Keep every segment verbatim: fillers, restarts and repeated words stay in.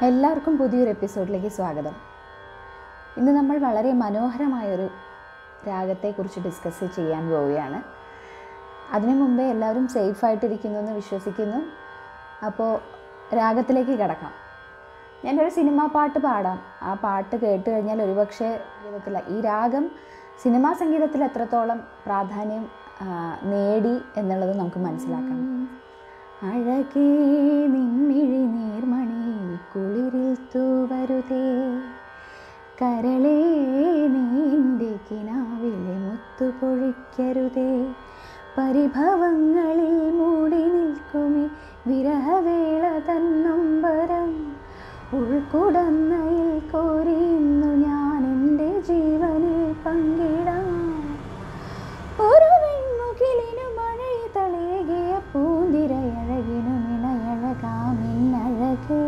എല്ലാവർക്കും പുതിയൊരു എപ്പിസോഡിലേക്ക് സ്വാഗതം. ഇന്ന് നമ്മൾ വളരെ മനോഹരമായൊരു രാഗത്തെക്കുറിച്ച് ഡിസ്കസ് ചെയ്യാൻ പോവുകയാണ്. അതിനു മുമ്പേ എല്ലാവരും സേഫായിട്ടിരിക്കുന്നു എന്ന് വിശ്വസിക്കുന്നു. അപ്പോൾ രാഗത്തിലേക്ക് കിടക്കാം. ഞാനൊരു സിനിമാ പാട്ട് പാടാം. ആ പാട്ട് കേട്ട് കഴിഞ്ഞാൽ ഒരുപക്ഷെ സംഗീതത്തിൽ ഈ രാഗം സിനിമാ സംഗീതത്തിൽ എത്രത്തോളം പ്രാധാന്യം നേടി എന്നുള്ളത് നമുക്ക് മനസ്സിലാക്കാം. അഴകേ നിൻമിഴി നീർമണി കുളിരിൽ തൂവരുതേ, കരളേ നീൻ്റെ കിനാവിലെ മുത്തു പൊഴിക്കരുതേ, പരിഭവങ്ങളിൽ മൂടി നിൽക്കുമേ വിരഹവേള തന്നൊമ്പരം, ഉൾക്കുടന്നയിൽ കോരിയുന്നു ഞാൻ എൻ്റെ ജീവനിൽ പങ്കിടാം, ഒരു വെൺമുകിലിനു മഴയ തളേകിയ പൂന്തിരയഴകിനു നിണയഴകാമിന്നഴകേ.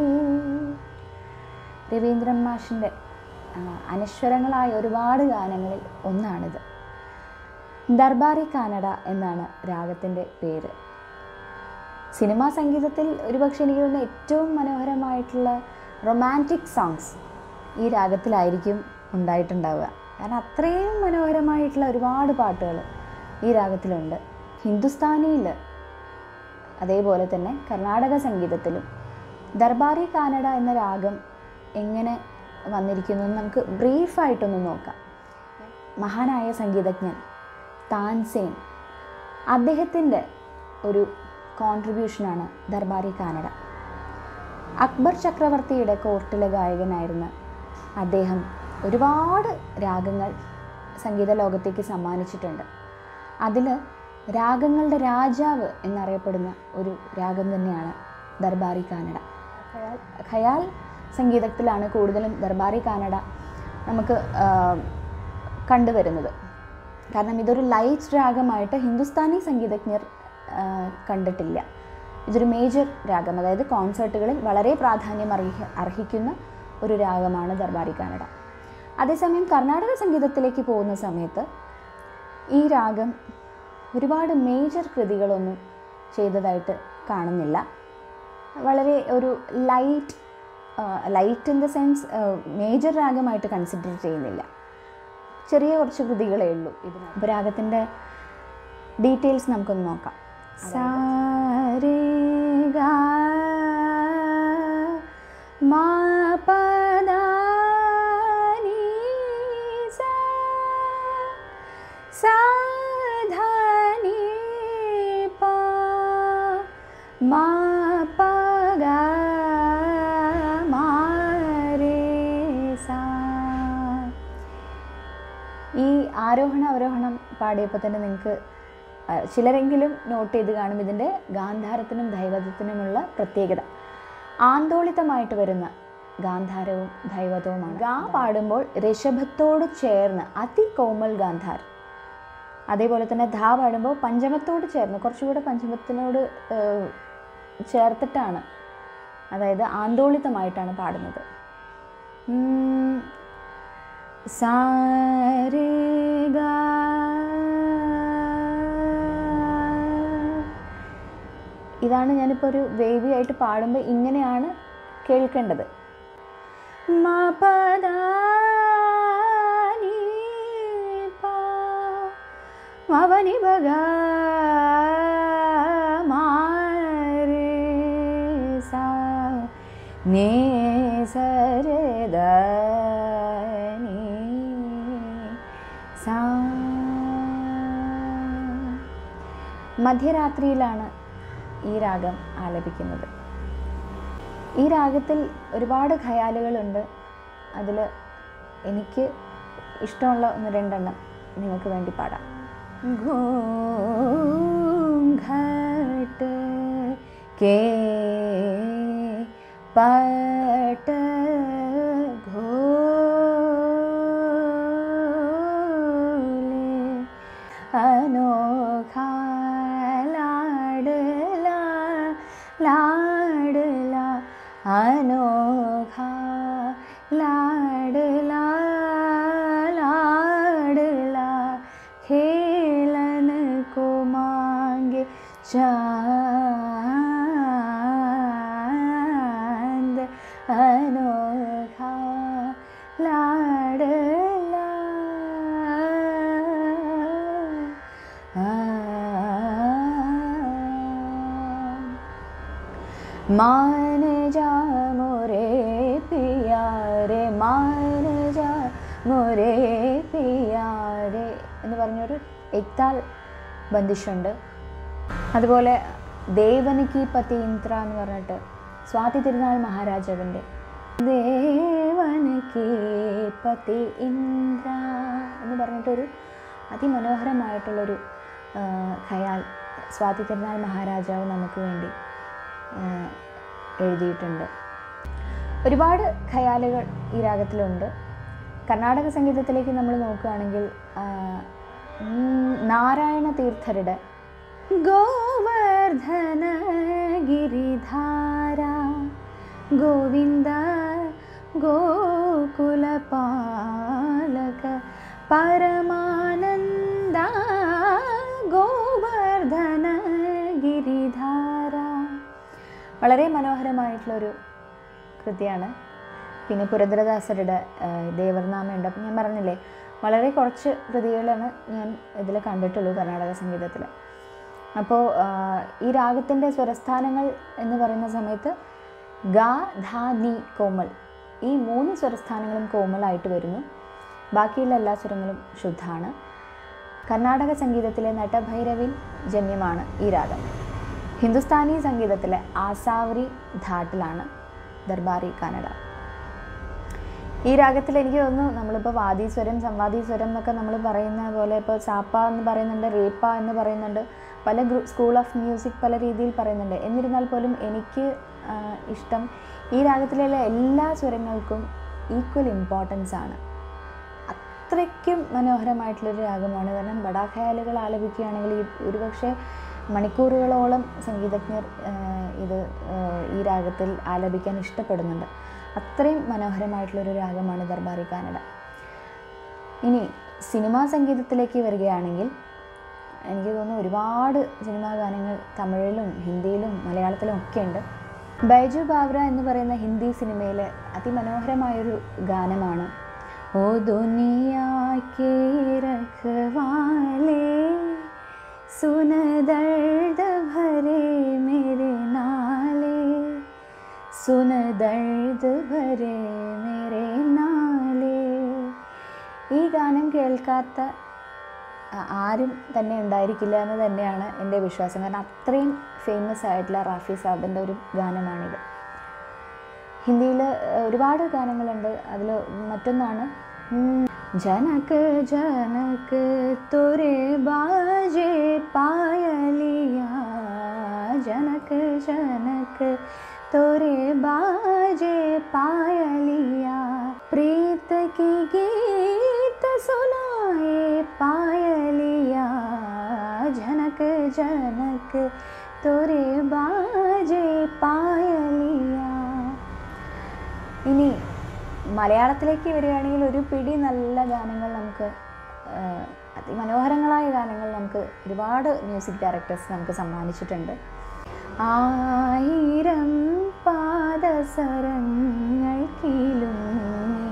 രവീന്ദ്രൻ മാഷിൻ്റെ അനശ്വരങ്ങളായ ഒരുപാട് ഗാനങ്ങളിൽ ഒന്നാണിത്. ദർബാറി കാനഡ എന്നാണ് രാഗത്തിൻ്റെ പേര്. സിനിമാ സംഗീതത്തിൽ ഒരുപക്ഷെ എനിക്ക് തോന്നുന്ന ഏറ്റവും മനോഹരമായിട്ടുള്ള റൊമാൻറ്റിക് സോങ്സ് ഈ രാഗത്തിലായിരിക്കും ഉണ്ടായിട്ടുണ്ടാവുക. കാരണം അത്രയും മനോഹരമായിട്ടുള്ള ഒരുപാട് പാട്ടുകൾ ഈ രാഗത്തിലുണ്ട്. ഹിന്ദുസ്ഥാനിയിൽ അതേപോലെ തന്നെ കർണാടക സംഗീതത്തിലും ദർബാറി കാനഡ എന്ന രാഗം എങ്ങനെ വന്നിരിക്കുന്നു എന്ന് നമുക്ക് ബ്രീഫായിട്ടൊന്ന് നോക്കാം. മഹാനായ സംഗീതജ്ഞൻ താൻസേൻ, അദ്ദേഹത്തിൻ്റെ ഒരു കോൺട്രിബ്യൂഷനാണ് ദർബാറി കാനഡ. അക്ബർ ചക്രവർത്തിയുടെ കോർട്ടിലെ ഗായകനായിരുന്ന അദ്ദേഹം ഒരുപാട് രാഗങ്ങൾ സംഗീത ലോകത്തേക്ക് സമ്മാനിച്ചിട്ടുണ്ട്. അതിൽ രാഗങ്ങളുടെ രാജാവ് എന്നറിയപ്പെടുന്ന ഒരു രാഗം തന്നെയാണ് ദർബാറി കാനഡ. ഖയാൽ ഖയാൽ സംഗീതത്തിലാണ് കൂടുതലും ദർബാറി കാനഡ നമുക്ക് കണ്ടുവരുന്നത്. കാരണം ഇതൊരു ലൈറ്റ് രാഗമായിട്ട് ഹിന്ദുസ്ഥാനി സംഗീതജ്ഞർ കണ്ടിട്ടില്ല. ഇതൊരു മേജർ രാഗം, അതായത് കോൺസേർട്ടുകളിൽ വളരെ പ്രാധാന്യം അർഹി അർഹിക്കുന്ന ഒരു രാഗമാണ് ദർബാറി കാനഡ. അതേസമയം കർണാടക സംഗീതത്തിലേക്ക് പോകുന്ന സമയത്ത് ഈ രാഗം ഒരുപാട് മേജർ കൃതികളൊന്നും ചെയ്തതായിട്ട് കാണുന്നില്ല. വളരെ ഒരു light light in the sense major രാഗമായിട്ട് കൺസിഡർ ചെയ്യുന്നില്ല. ചെറിയ കുറച്ച് കൃതികളേ ഉള്ളൂ ഇതിന്. അപ്പോൾ രാഗത്തിൻ്റെ ഡീറ്റെയിൽസ് നമുക്കൊന്ന് നോക്കാം. സാ രേ ഗാ മാ പ ദാ നീ സാ, സാ ധാ നീ പ, മാ പ ഗാ മാ രേ സാ. ഈ ആരോഹണ അവരോഹണം പാടിയപ്പോൾ തന്നെ നിങ്ങൾക്ക് ചിലരെങ്കിലും നോട്ട് ചെയ്ത് കാണും ഇതിൻ്റെ ഗാന്ധാരത്തിനും ധൈവതത്തിനുമുള്ള പ്രത്യേകത. ആന്തോളിതമായിട്ട് വരുന്ന ഗാന്ധാരവും ധൈവതവുമാണ്. ഗാ പാടുമ്പോൾ ഋഷഭത്തോട് ചേർന്ന് അതികോമൽ ഗാന്ധാർ, അതേപോലെ തന്നെ ധാ പാടുമ്പോൾ പഞ്ചമത്തോട് ചേർന്ന് കുറച്ചുകൂടെ പഞ്ചമത്തിനോട് ചേർത്തിട്ടാണ്, അതായത് ആന്തോളിതമായിട്ടാണ് പാടുന്നത്. സാ രേ ഗാ, ഇതാണ് ഞാനിപ്പോൾ ഒരു വേവി ആയിട്ട് പാടുമ്പോൾ ഇങ്ങനെയാണ് കേൾക്കേണ്ടത്. മാ പ ദാ നീ പ, മാ പ നി പ ഗാ മാ രേ സാ, നീ സ രേ ദ നീ സാ. മധ്യരാത്രിയിലാണ് ഈ രാഗം ആലപിക്കുന്നത്. ഈ രാഗത്തിൽ ഒരുപാട് ഖയാലുകളുണ്ട്. അതിൽ എനിക്ക് ഇഷ്ടമുള്ള ഒന്ന് രണ്ടെണ്ണം നിങ്ങൾക്ക് വേണ്ടി പാടാം. ഘൂംഘട്ട് കേ പട്ട ഘോലെ അനോഖാ लाडला लाडला अनोखा लाडला लाडला, खेलन को मांगे चांद मान जा मोरे പിയാരെ मान जा मोरे പിയാരെ എന്ന് പറഞ്ഞൊരു എക്താൽ ബന്ദിഷുണ്ട്. അതുപോലെ ദേവനകി പതി ഇന്ദ്ര എന്ന് പറഞ്ഞിട്ട് സ്വാതി തിരുനാൾ മഹാരാജാവിൻ്റെ ദേവനകി പതി ഇന്ദ്ര എന്ന് പറഞ്ഞിട്ടൊരു അതിമനോഹരമായിട്ടുള്ളൊരു ഖയാൽ സ്വാതി തിരുനാൾ മഹാരാജാവ് നമുക്ക് വേണ്ടി എഴുതിയിട്ടുണ്ട്. ഒരുപാട് ഖയാലുകൾ ഈ രാഗത്തിലുണ്ട്. കർണാടക സംഗീതത്തിലേക്ക് നമ്മൾ നോക്കുകയാണെങ്കിൽ നാരായണ തീർത്ഥരുടെ ഗോവർദ്ധന ഗിരിധാര ഗോവിന്ദ ഗോകുലപാലക പരമാനന്ദ ഗോവർദ്ധന ഗിരിധാര വളരെ മനോഹരമായിട്ടുള്ളൊരു കൃതിയാണ്. പിന്നെ പുരന്ദരദാസരുടെ ദേവർനാമയുണ്ട്. അപ്പം ഞാൻ പറഞ്ഞില്ലേ, വളരെ കുറച്ച് കൃതികളാണ് ഞാൻ ഇതിൽ കണ്ടിട്ടുള്ളൂ കർണാടക സംഗീതത്തിൽ. അപ്പോൾ ഈ രാഗത്തിൻ്റെ സ്വരസ്ഥാനങ്ങൾ എന്ന് പറയുന്ന സമയത്ത് ഗ ധ നി കോമൽ, ഈ മൂന്ന് സ്വരസ്ഥാനങ്ങളും കോമലായിട്ട് വരുന്നു. ബാക്കിയുള്ള എല്ലാ സ്വരങ്ങളും ശുദ്ധമാണ്. കർണാടക സംഗീതത്തിലെ നട്ടഭൈരവിൻ ജന്യമാണ് ഈ രാഗം. ഹിന്ദുസ്ഥാനി സംഗീതത്തിലെ ആസാവരി ധാട്ടിലാണ് ദർബാറി കാനഡ. ഈ രാഗത്തിൽ എനിക്ക് തോന്നുന്നു നമ്മളിപ്പോൾ വാദീസ്വരം സംവാദീസ്വരം എന്നൊക്കെ നമ്മൾ പറയുന്ന പോലെ ഇപ്പോൾ സാപ്പ എന്ന് പറയുന്നുണ്ട്, റേപ്പ എന്ന് പറയുന്നുണ്ട്, പല ഗ്രൂ സ്കൂൾ ഓഫ് മ്യൂസിക് പല രീതിയിൽ പറയുന്നുണ്ട്. എന്നിരുന്നാൽ പോലും എനിക്ക് ഇഷ്ടം ഈ രാഗത്തിലുള്ള എല്ലാ സ്വരങ്ങൾക്കും ഈക്വൽ ഇമ്പോർട്ടൻസ് ആണ്. അത്രയ്ക്കും മനോഹരമായിട്ടുള്ളൊരു രാഗമാണ്. കാരണം ബഡാ ഖയാലുകൾ ആലപിക്കുകയാണെങ്കിൽ ഈ ഒരുപക്ഷെ മണിക്കൂറുകളോളം സംഗീതജ്ഞർ ഇത് ഈ രാഗത്തിൽ ആലപിക്കാൻ ഇഷ്ടപ്പെടുന്നുണ്ട്. അത്രയും മനോഹരമായിട്ടുള്ളൊരു രാഗമാണ് ദർബാറി കാനഡ. ഇനി സിനിമാ സംഗീതത്തിലേക്ക് വരികയാണെങ്കിൽ എനിക്ക് തോന്നുന്നു ഒരുപാട് സിനിമാ ഗാനങ്ങൾ തമിഴിലും ഹിന്ദിയിലും മലയാളത്തിലും ഒക്കെ ഉണ്ട്. ബൈജു ബാവ്ര എന്ന് പറയുന്ന ഹിന്ദി സിനിമയിലെ അതിമനോഹരമായൊരു ഗാനമാണ് ഓ ദുനിയാ കേ രഖ്വാലേ സുന ദർദ് ഭരേ മേരെ നാലേ സുന ദർദ് ഭരേ മേരെ നാലേ. ഈ ഗാനം കേൾക്കാത്ത ആരും തന്നെ ഉണ്ടായിരിക്കില്ല എന്ന് തന്നെയാണ് എൻ്റെ വിശ്വാസം. കാരണം അത്രയും ഫേമസ് ആയിട്ടുള്ള റാഫി സാബിൻ്റെ ഒരു ഗാനമാണിത്. ഹിന്ദിയിൽ ഒരുപാട് ഗാനങ്ങളുണ്ട്. അതിൽ മറ്റൊന്നാണ് ജനക് ജനക് തോരെ ബാജെ പായലിയ ജനക് ജനക് തോരെ ബാജെ പായലിയ പ്രീത की गीत सुनाए पायलिया जनक जनक तोरे बाजे पायलिया. ഇനി മലയാളത്തിലേക്ക് വരികയാണെങ്കിൽ ഒരു പിടി നല്ല ഗാനങ്ങൾ നമുക്ക്, അതിമനോഹരങ്ങളായ ഗാനങ്ങൾ നമുക്ക് ഒരുപാട് മ്യൂസിക് ഡയറക്ടേഴ്സ് നമുക്ക് സമ്മാനിച്ചിട്ടുണ്ട്. ആയിരം പാദസരങ്ങൾ കീലുങ്ങി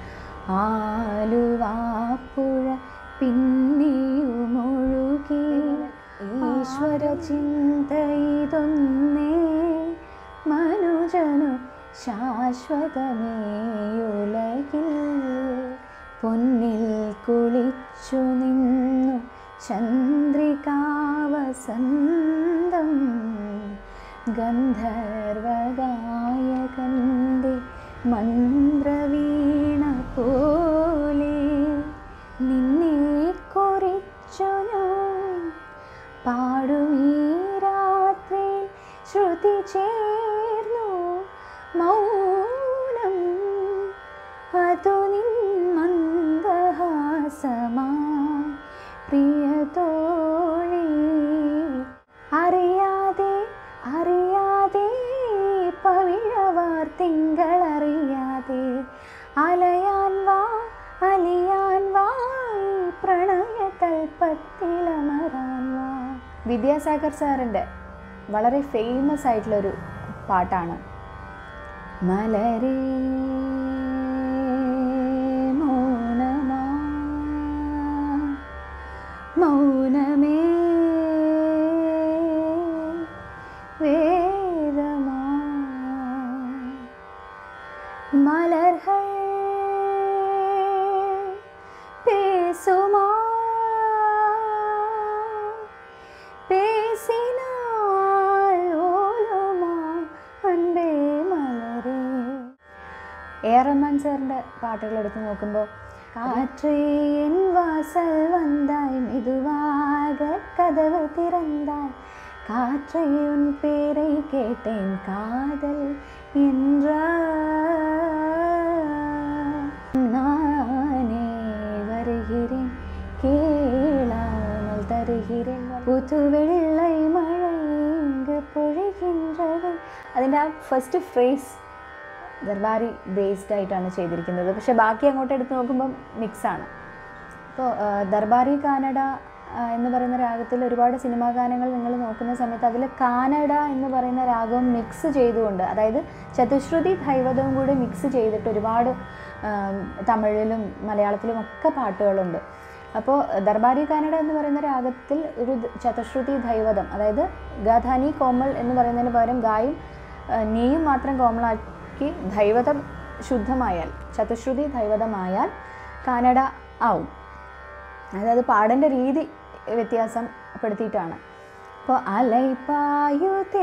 ആലുവാപ്പുഴ പിന്നെയുമൊഴുകി ഈശ്വര ചിന്തയിതൊന്നേ മനുജനു ശാശ്വതമേയുലകിൽ പൊന്നിൽ കുളിച്ചു നിന്നു ചന്ദ്രികാവസന്തം ഗന്ധർവഗായകന്റെ മന്ത്രവീണ പോലെ നിന്നെ കുറിച്ചു ഞാൻ പാടുമീ രാത്രിയിൽ ശ്രുതി ചേർന്നു മൗനം അതു നിൻ മന്ദഹാസമായി പ്രിയതോഴി. അറിയാതെ അറിയാതെ പവിഴവാർ തിങ്കളറിയാതെ അലയാൻ വാ അലിയാൻ വാ പ്രണയതൽപ്പത്തിലമരാൻ വാ. വിദ്യാസാഗർ സാറിൻ്റെ വളരെ ഫേമസ് ആയിട്ടുള്ളൊരു പാട്ടാണ് മലരേ മൗനമാ മൗനമേ വേദമാ ആർ റഹ്മാൻ സാറിൻ്റെ പാട്ടുകൾ എടുത്ത് നോക്കുമ്പോൾ കാற்றേ എൻ വാസൽ വந்தாய் மெதுவாக கதவு திறந்தாய் காற்றே உன் பேரை கேட்டேன் காதல் என்றாய் நானே வருகிறேன் கேளாமல் തരുகிறேൻ പുതുവെള്ളை മഴ ഇങ്ങ് പൊഴികിன்றது. അതിൻ്റെ ആ ഫസ്റ്റ് ഫ്രേസ് ദർബാരി ബേസ്ഡ് ആയിട്ടാണ് ചെയ്തിരിക്കുന്നത്. പക്ഷേ ബാക്കി അങ്ങോട്ട് എടുത്ത് നോക്കുമ്പം മിക്സാണ്. ഇപ്പോൾ ദർബാരി കാനഡ എന്ന് പറയുന്ന രാഗത്തിൽ ഒരുപാട് സിനിമാ ഗാനങ്ങൾ നിങ്ങൾ നോക്കുന്ന സമയത്ത് അതിൽ കാനഡ എന്ന് പറയുന്ന രാഗവും മിക്സ് ചെയ്തുകൊണ്ട്, അതായത് ചതുശ്രുതി ധൈവതവും കൂടി മിക്സ് ചെയ്തിട്ട് ഒരുപാട് തമിഴിലും മലയാളത്തിലും ഒക്കെ പാട്ടുകളുണ്ട്. അപ്പോൾ ദർബാരി കാനഡ എന്ന് പറയുന്ന രാഗത്തിൽ ഒരു ചതുശ്രുതി ധൈവതം, അതായത് ഗാധാനി കോമൾ എന്ന് പറയുന്നതിന് പകരം ഗായും നീയും മാത്രം കോമളാക്കി ധൈവതം ശുദ്ധമായാൽ, ചതുശ്രുതി ധൈവതമായാൽ കാനഡ ആവും. അതായത് പാടേണ്ട രീതി വ്യത്യാസപ്പെടുത്തിയിട്ടാണ്. അപ്പോൾ അലൈപായുതേ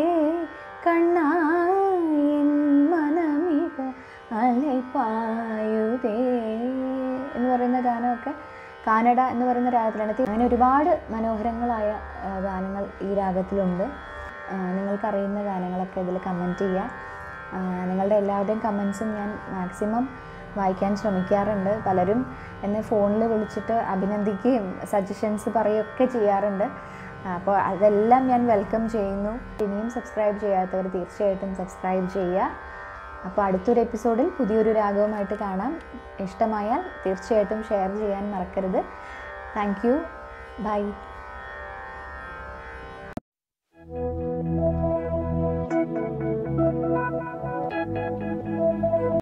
കണ്ണായൻ മനമിക അലൈപായുതേ എന്ന് പറയുന്ന ഗാനമൊക്കെ കാനഡ എന്ന് പറയുന്ന രാഗത്തിലാണ്. അങ്ങനെ ഒരുപാട് മനോഹരങ്ങളായ ഗാനങ്ങൾ ഈ രാഗത്തിലുണ്ട്. നിങ്ങൾക്കറിയുന്ന ഗാനങ്ങളൊക്കെ ഇതിൽ കമൻറ്റ് ചെയ്യുക. നിങ്ങളുടെ എല്ലാവരുടെയും കമൻസും ഞാൻ മാക്സിമം വായിക്കാൻ ശ്രമിക്കാറുണ്ട്. പലരും എന്നെ ഫോണിൽ വിളിച്ചിട്ട് അഭിനന്ദിക്കുകയും സജഷൻസ് പറയുകയൊക്കെ ചെയ്യാറുണ്ട്. അപ്പോൾ അതെല്ലാം ഞാൻ വെൽക്കം ചെയ്യുന്നു. ഇനിയും സബ്സ്ക്രൈബ് ചെയ്യാത്തവർ തീർച്ചയായിട്ടും സബ്സ്ക്രൈബ് ചെയ്യുക. അപ്പോൾ അടുത്തൊരു എപ്പിസോഡിൽ പുതിയൊരു രാഗവുമായിട്ട് കാണാം. ഇഷ്ടമായാൽ തീർച്ചയായിട്ടും ഷെയർ ചെയ്യാൻ മറക്കരുത്. Thank you. ബൈ.